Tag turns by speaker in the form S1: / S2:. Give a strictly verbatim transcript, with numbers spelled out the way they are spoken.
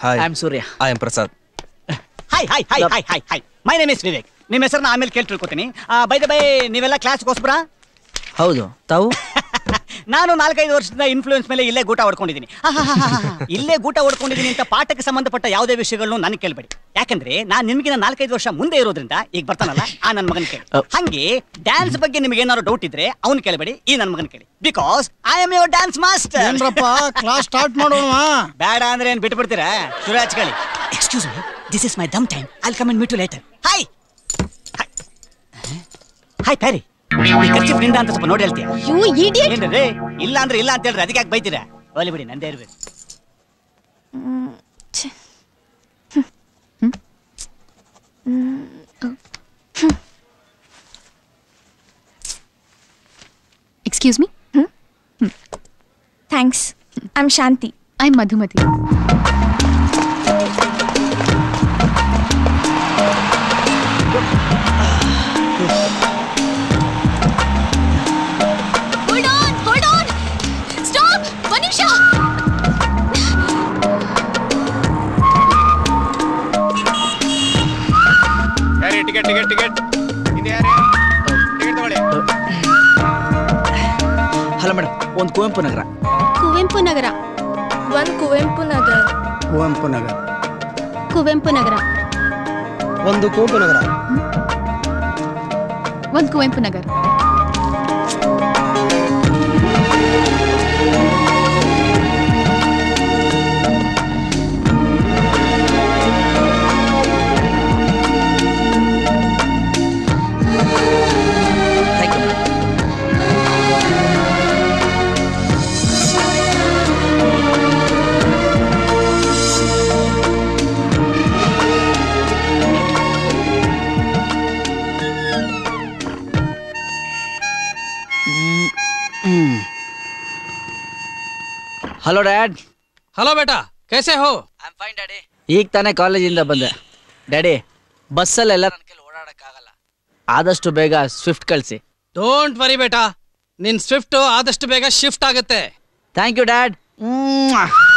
S1: Hi. I am Surya.
S2: I am Prasad.
S3: Hi, hi, hi, hi, hi, hi. My name is Vivek. ನಿಮ್ಮ ಹೆಸರನ್ನ ಆಮೇಲೆ ಕೇಳಿ ತಿಳ್ಕೊತೀನಿ. By the by ನೀವೆಲ್ಲ ಕ್ಲಾಸ್ಗೆ ಹೋಸ್ಬ್ರಾ?
S1: ಹೌದು. ತಾವು?
S3: ನಾನು ನಾಲ್ಕೈದು ವರ್ಷದಿಂದ ಇನ್ಫ್ಲೂಯೆನ್ಸ್ ಮೇಲೆ ಇಲ್ಲೇ ಗೂಟ ಹೊಡ್ಕೊಂಡಿದ್ದೀನಿ. ಇಲ್ಲೇ ಗೂಟ ಹೊಡ್ಕೊಂಡಿದ್ದೀನಿ ಅಂತ ಪಾಠಕ್ಕೆ ಸಂಬಂಧಪಟ್ಟ ಯಾವುದೇ ವಿಷಯಗಳನ್ನು ನನಗೆ ಕೇಳಬೇಡಿ. ಯಾಕಂದ್ರೆ ನಾನು ನಿಮಗಿನ ನಾಲ್ಕೈದು ವರ್ಷ ಮುಂದೆ ಇರೋದ್ರಿಂದ ಈಗ ಬರ್ತಾನಲ್ಲ ಆ ನನ್ನ ಮಗನ ಕೇಳಿ. ಹಂಗೆ ಡ್ಯಾನ್ಸ್ ಬಗ್ಗೆ ನಿಮ್ಗೆ ಏನಾದ್ರು ಡೌಟ್ ಇದ್ರೆ ಅವ್ನು ಕೇಳಬೇಡಿ, ಈ ನನ್ನ ಮಗನ ಕೇಳಿ. Because I am your dance master.
S4: ಏನ್ರಪ್ಪ ಕ್ಲಾಸ್ ಸ್ಟಾರ್ಟ್ ಮಾಡೋಣ?
S3: ಬೇಡ ಅಂದ್ರೆ ಏನ್ ಬಿಟ್ಬಿಡ್ತೀರಾ? ಶುರು ಹಚ್ಕೊಳ್ಳಿ. Excuse me, this is my dumb time. I will come and meet you later. Hi hi Pyari, ಈ ಖರ್ಚು ನಿಂದ ಅಂತ ಸ್ವಲ್ಪ ನೋಡಿ ಹೇಳ್ತೀಯ? ಏನ್ರಿ ಇಲ್ಲ ಅಂದ್ರೆ ಇಲ್ಲ ಅಂತ ಹೇಳ್ರಿ, ಅದಕ್ಕೆ ಯಾಕೆ ಬೈತೀರಾ? ಹೋಲಿ ಬಿಡಿ, ನಂದೇ ಇರ್ಬೇಕು.
S5: Excuse me.
S6: Thanks. I am Shanti.
S5: I am Madhumati.
S7: Ticket ticket ticket ಇದೆ ಯಾರೇ? ಟಿಕೆಟ್ ತಗೊಳ್ಳಿ.
S1: ಹಲೋ ಮೇಡಮ್, ಒಂದು ಕುವೆಂಪು ನಗರ.
S6: ಕುವೆಂಪು ನಗರ. ಒಂದು ಕುವೆಂಪು ನಗರ.
S4: ಕುವೆಂಪು ನಗರ.
S6: ಕುವೆಂಪು ನಗರ.
S4: ಒಂದು ಕುವೆಂಪು ನಗರ.
S5: ಒಂದು Kuvempu Nagar.
S1: Hello dad.
S2: Hello ಬೇಟಾ, कैसे हो?
S1: I am fine daddy. ಈಗ ತಾನೇ ಕಾಲೇಜಿಂದ ಬಂದೆ. ಡ್ಯಾಡಿ, ಬಸ್ಸಲ್ಲೆಲ್ಲ ನನ್ನ ಕೈಲಿ ಓಡಾಡಕ್ಕಾಗಲ್ಲ, ಆದಷ್ಟು ಬೇಗ ಸ್ವಿಫ್ಟ್ ಕಳಿಸಿ.
S2: ಡೋಂಟ್ ವರಿ ಬೇಟಾ, ನಿನ್ ಸ್ವಿಫ್ಟ್ ಆದಷ್ಟು ಬೇಗ ಶಿಫ್ಟ್ ಆಗುತ್ತೆ.
S1: Thank you dad.